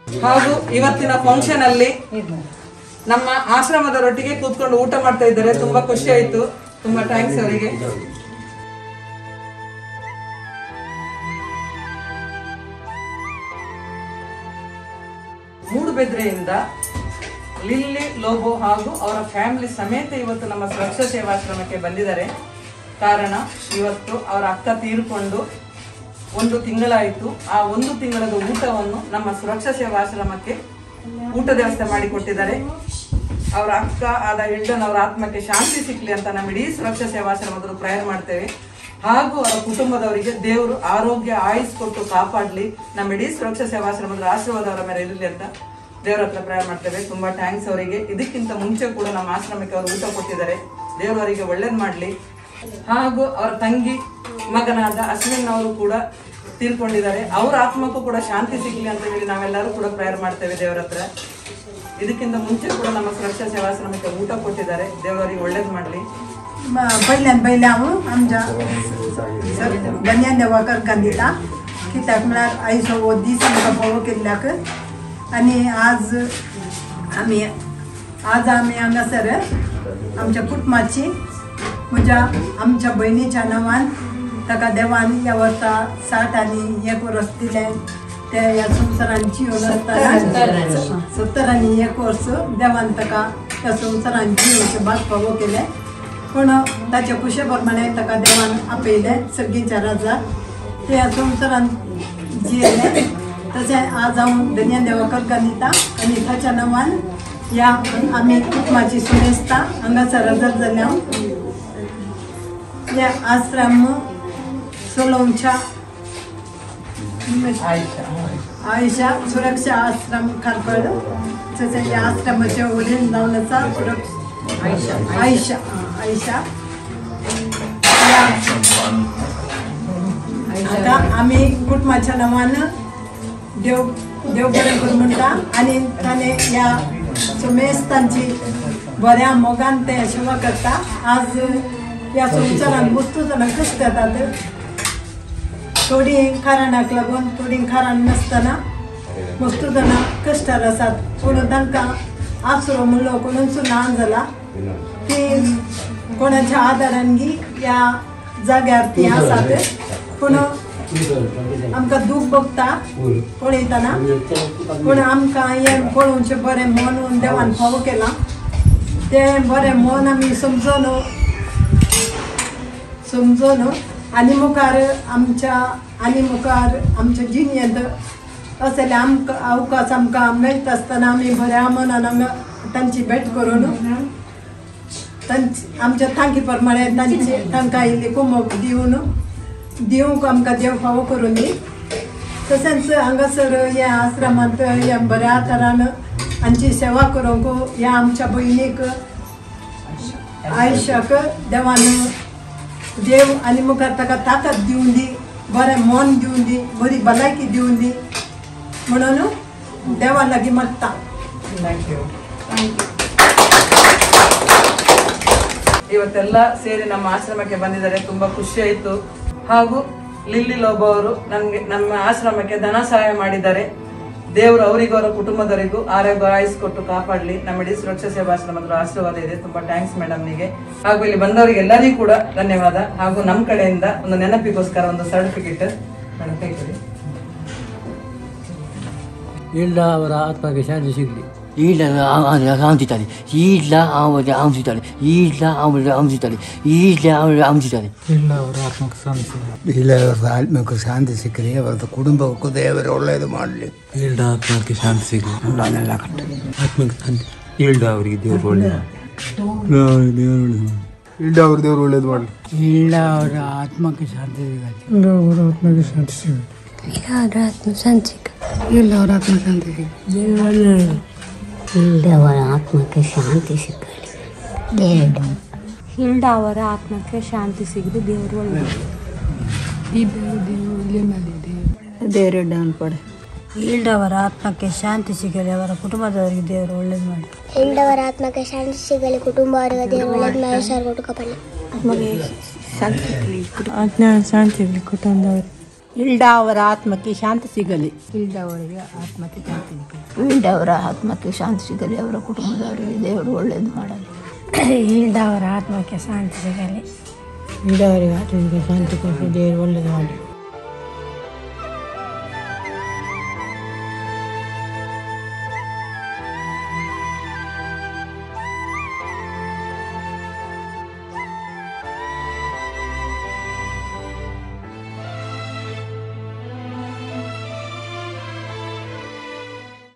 ಹಾಗೂ ಇವತ್ತಿನ ಫಂಕ್ಷನ್ ಅಲ್ಲಿ ನಮ್ಮ ಆಶ್ರಮದವರೊಟ್ಟಿಗೆ ಕೂತ್ಕೊಂಡು ಊಟ ಮಾಡ್ತಾ ಇದ್ದಾರೆ. ತುಂಬಾ ಖುಷಿ ಆಯ್ತು. ತುಂಬಾ ಥ್ಯಾಂಕ್ಸ್ ಅವರಿಗೆ. ಮೂಡುಬೆದ್ರೆಯಿಂದ ಲಿಲ್ಲಿ ಲೋಬೋ ಹಾಗೂ ಅವರ ಫ್ಯಾಮಿಲಿ ಸಮೇತ ಇವತ್ತು ನಮ್ಮ ಸುರಕ್ಷಾ ಸೇವಾಶ್ರಮಕ್ಕೆ ಬಂದಿದ್ದಾರೆ. ಕಾರಣ ಇವತ್ತು ಅವರ ಅಕ್ಕ ತೀರ್ಕೊಂಡು 1 ತಿಂಗಳಾಯಿತು. ಆ 1 ತಿಂಗಳದ ಊಟವನ್ನು ನಮ್ಮ ಸುರಕ್ಷಾ ಸೇವಾಶ್ರಮಕ್ಕೆ ಊಟದ ವ್ಯವಸ್ಥೆ ಮಾಡಿಕೊಟ್ಟಿದ್ದಾರೆ. ಅವರ ಅಕ್ಕ ಆದ ಹಿಲ್ಡನ್ ಅವರ ಆತ್ಮಕ್ಕೆ ಶಾಂತಿ ಸಿಕ್ಲಿ ಅಂತ ನಮ್ಮ ಇಡೀ ಸುರಕ್ಷಾ ಸೇವಾಶ್ರಮದವರು ಪ್ರೇಯರ್ ಮಾಡ್ತೇವೆ. ಹಾಗೂ ಅವರ ಕುಟುಂಬದವರಿಗೆ ದೇವರು ಆರೋಗ್ಯ ಆಯುಸ್ ಕೊಟ್ಟು ಕಾಪಾಡಲಿ, ನಮ್ಮ ಇಡೀ ಸುರಕ್ಷಾ ಸೇವಾಶ್ರಮದ ಆಶೀರ್ವಾದ ಅವರ ಮೇಲೆ ಇರಲಿ ಅಂತ ದೇವರ ಹತ್ರ ಪ್ರೇಯರ್ ಮಾಡ್ತೇವೆ. ತುಂಬಾ ಥ್ಯಾಂಕ್ಸ್ ಅವರಿಗೆ. ಇದಕ್ಕಿಂತ ಮುಂಚೆ ಕೂಡ ನಮ್ಮ ಆಶ್ರಮಕ್ಕೆ ಅವರು ಊಟ ಕೊಟ್ಟಿದ್ದಾರೆ. ದೇವರವರಿಗೆ ಒಳ್ಳೇದು ಮಾಡಲಿ. ಹಾಗೂ ಅವರ ತಂಗಿ ಮಗನಾದ ಅಶ್ವಿನ್ ಅವರು ಕೂಡ ತೀರ್ಕೊಂಡಿದ್ದಾರೆ. ಅವರ ಆತ್ಮಕ್ಕೂ ಕೂಡ ಶಾಂತಿ ಸಿಗ್ಲಿ ಅಂತ ಹೇಳಿ ನಾವೆಲ್ಲರೂ ಕೂಡ ಪ್ರೇಯರ್ ಮಾಡ್ತೇವೆ ದೇವರ ಹತ್ರ. ಇದಕ್ಕಿಂತ ಮುಂಚೆ ಕೂಡ ನಮ್ಮ ಸುರಕ್ಷಾ ಸೇವಾಶ್ರಮಕ್ಕೆ ಊಟ ಕೊಟ್ಟಿದ್ದಾರೆ. ದೇವರಿಗೆ ಒಳ್ಳೇದು ಮಾಡಲಿ. पहिल्या आमच्या गण्यान देवाकर गांधीला कित्याक म्हळ्यार आयचो हो दीस आमकां फोलो केल्ल्याक आनी आज आमी हांगासर आमच्या कुटुंबाची म्हज्या आमच्या भयणीच्या नांवान ताका देवान ह्या वर्सा 60 आनी 1 वर्स दिलें. ते ह्या संवसारान जिवन आसतना 70 आनी 1 वर्स देवान ताका ह्या संवसारान जिवनाचें भाग फावो केलें. पण ताच्या कुशे प्रमाणे ताका देवान आपयलें सगळींच्या राजाक. ते ह्या संवसारान जियेले. तशें आज हांव धन्या देवाकर गांधीता आनी ताच्या नांवान ह्या आमी कुटुंबाची सुनेस्ता हांगासर हजर जाल्या. हे आश्रम सोलोंच्या आयशा सुरक्षा आश्रम खारफळ. तशें ह्या आश्रमाचें वडील जावन आसा आयशा. आता आमी कुटुंबाच्या नांवान देव बरें करूं म्हणटा आनी ताणें ह्या सुमेस्तांची बऱ्या मोगान ते सेवा करता. आज ह्या संवसारान वस्तू जाणां कश्ट येतात. थोडीं कारणाक लागून थोडीं कारण नासतना वस्तू जाणां कश्टार आसात. पूण तांकां आसरो म्हणलो कोणूच ना जाला की कोणाच्या आदारांनी ह्या जाग्यार ती आसात. पूण आमकां दूख भोगता पळयतना. पूण आमकां हें पळोवचें बरें मन देवान फावो केलां. तें बरें मन आमी समजून आनी मुखार आमच्या जिणेंत असले अवकाश आमकां मेळटा आसतना आमी बऱ्या मनान तांची भेट करून आमच्या तांकी प्रमाणे तांकां इल्ली कुमक दिवंक आमकां देव फावो करून दी. तशेंच हांगासर ह्या आश्रमांत ह्या बऱ्या तरान हांची सेवा करूंक ह्या आमच्या भयणीक आयुश्याक देवान देव आनी मुखार ताका ताकद दिवन दी, बरें मन दिवन दी, बरी भलायकी दिवन दी म्हणून देवा लागीं मागता. Thank you. ಇವತ್ತೆಲ್ಲ ಸೇರಿ ನಮ್ಮ ಆಶ್ರಮಕ್ಕೆ ಬಂದಿದ್ದಾರೆ. ತುಂಬಾ ಖುಷಿ ಆಯಿತು. ಹಾಗೂ ಲಿಲ್ಲಿ ಲೋಬೋ ಅವರು ನಮ್ಮ ಆಶ್ರಮಕ್ಕೆ ಧನ ಸಹಾಯ ಮಾಡಿದ್ದಾರೆ. ದೇವರು ಅವರಿಗೂ ಅವರ ಕುಟುಂಬದವರಿಗೂ ಆರೋಗ್ಯ ಆಯುಸ್ ಕೊಟ್ಟು ಕಾಪಾಡಲಿ. ನಮ್ಮ ಇಡೀ ಸುರಕ್ಷಾ ಸೇವಾಶ್ರಮದ ಆಶೀರ್ವಾದ ಇದೆ. ತುಂಬಾ ಥ್ಯಾಂಕ್ಸ್ ಮೇಡಮ್ನಿಗೆ. ಹಾಗೂ ಇಲ್ಲಿ ಬಂದವರಿಗೆ ಎಲ್ಲರಿಗೂ ಕೂಡ ಧನ್ಯವಾದ. ಹಾಗೂ ನಮ್ಮ ಕಡೆಯಿಂದ ಒಂದು ನೆನಪಿಗೋಸ್ಕರ ಒಂದು ಸರ್ಟಿಫಿಕೇಟ್ ಮೇಡಮ್ ಕೈಕೊಡಿ. ಇಲ್ಲ ಅವರ ಆತ್ಮಕ್ಕೆ ಶಾಂತಿ ಸಿಗಲಿ. ಇಲ್ಲ ಆಂತಿದ್ದಾರೆ. ಇಲ್ಲ ಅವರ ಆಂತಿದ್ದಾರೆ. ಇಲ್ಲ ಅವರ ಆಂತಿದ್ದಾರೆ. ಇಲ್ಲ ಅವರ ಆಂತಿದ್ದಾರೆ. ಇಲ್ಲ ಅವರ ಆತ್ಮಕ್ಕೆ ಶಾಂತಿ ಸಿಗಲಿ. ಇಲ್ಲ ಅವರ ಆತ್ಮಕ್ಕೆ ಶಾಂತಿ ಸಿಕ್ಕಲಿ. ಅವರ ಕುಟುಂಬಕ್ಕೂ ದೇವರು ಒಳ್ಳೆಯದು ಮಾಡಲಿ. ಇಲ್ಲ ಆತ್ಮಕ್ಕೆ ಶಾಂತಿ ಸಿಗಲಿ. ನಾನೆಲ್ಲ ಕಟ್ಟ ಆತ್ಮಕ್ಕೆ ಶಾಂತಿ. ಇಲ್ಲ ಅವರಿಗೆ ದೇವರು ಒಳ್ಳೆಯದು. ಇಲ್ಲ ಅವ್ರ ದೇವರು ಒಳ್ಳೇದು ಮಾಡಲಿ. ಇಲ್ಲ ಅವರ ಆತ್ಮಕ್ಕೆ ಶಾಂತಿ ಸಿಗಲಿ. ಇಲ್ಲ ಅವರ ಆತ್ಮಕ್ಕೆ ಶಾಂತಿ ಸಿಗಲಿ. ಇಲ್ಲ ಅವರ ಆತ್ಮ ಶಾಂತಿ ಸಿಗಲಿ. ಇಲ್ಲ ಅವರ ಆತ್ಮ ಶಾಂತಿ ಸಿಗಲಿ. ಇಲ್ಲ ಅವರ ಆತ್ಮಕ್ಕೆ ಶಾಂತಿ ಸಿಗಲಿ. ಇಲ್ಲ ಅವರ ಆತ್ಮಕ್ಕೆ ಶಾಂತಿ ಸಿಗಲಿ. ದೇವರು ಒಳ್ಳೆಯದು. ದೇವರಡ್ಡ ಅನ್ಪಡೆ. ಇಲ್ದವರ ಆತ್ಮಕ್ಕೆ ಶಾಂತಿ ಸಿಗಲಿ. ಅವರ ಕುಟುಂಬದವರಿಗೆ ದೇವರು ಒಳ್ಳೇದು ಮಾಡಿ. ಇಲ್ದವರ ಆತ್ಮಕ್ಕೆ ಶಾಂತಿ ಸಿಗಲಿ. ಕುಟುಂಬವರಿಗೆ ದೇವರು ಒಳ್ಳೇದು ಮಾಡಿ. ಸರ್ವಟು ಕಪಲಿ ಆತ್ಮಗೆ ಶಾಂತಿ ಸಿಗಲಿ. ಆತ್ಮ ಶಾಂತಿ ಸಿಗಲಿ ಕುಟುಂಬದವರು. ಇಲ್ಡಾ ಅವರ ಆತ್ಮಕ್ಕೆ ಶಾಂತಿ ಸಿಗಲಿ. ಇಲ್ಡಾವರಿಗೆ ಆತ್ಮಕ್ಕೆ ಶಾಂತಿ ಸಿಗಲಿ. ಇಲ್ಡವರ ಆತ್ಮಕ್ಕೆ ಶಾಂತಿ ಸಿಗಲಿ. ಅವರ ಕುಟುಂಬದವರಿಗೆ ದೇವರು ಒಳ್ಳೇದು ಮಾಡಲಿ. ಇಲ್ದವರ ಆತ್ಮಕ್ಕೆ ಶಾಂತಿ ಸಿಗಲಿ. ಇಲ್ದವರಿಗೆ ಆತ್ಮಕ್ಕೆ ಶಾಂತಿ ಕೊಟ್ಟು ದೇವರು ಒಳ್ಳೇದು ಮಾಡಲಿ.